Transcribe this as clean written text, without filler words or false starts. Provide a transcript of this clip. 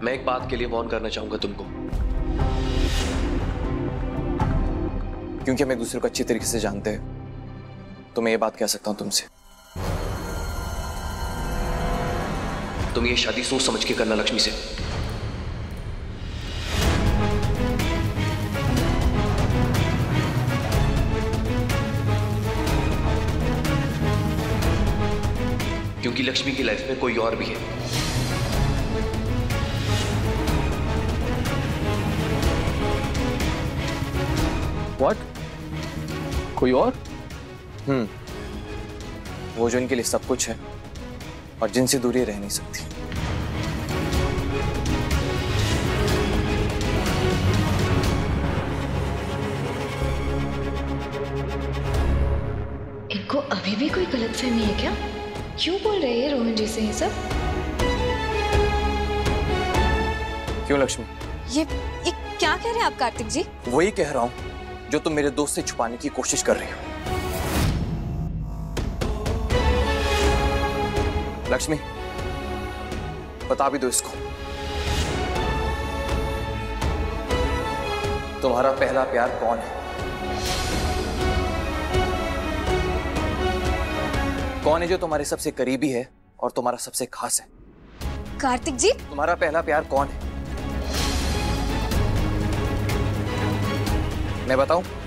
मैं एक बात के लिए वार्न करना चाहूंगा तुमको, क्योंकि हम एक दूसरे को अच्छी तरीके से जानते हैं तो मैं ये बात कह सकता हूं तुमसे। तुम ये शादी सोच समझ के करना लक्ष्मी से। क्योंकि लक्ष्मी की लाइफ में कोई और भी है। What? कोई और? वो जो इनके लिए सब कुछ है और जिनसे दूरी रह नहीं सकती। इनको अभी भी कोई गलतफहमी है क्या? क्यों बोल रहे हैं रोहन जी से ये सब? क्यों लक्ष्मी? ये क्या कह रहे हैं आप कार्तिक जी? वही कह रहा हूं जो तुम मेरे दोस्त से छुपाने की कोशिश कर रही हो। लक्ष्मी, बता भी दो इसको, तुम्हारा पहला प्यार कौन है? कौन है जो तुम्हारे सबसे करीबी है और तुम्हारा सबसे खास है? कार्तिक जी, तुम्हारा पहला प्यार कौन है? मैं बताऊं?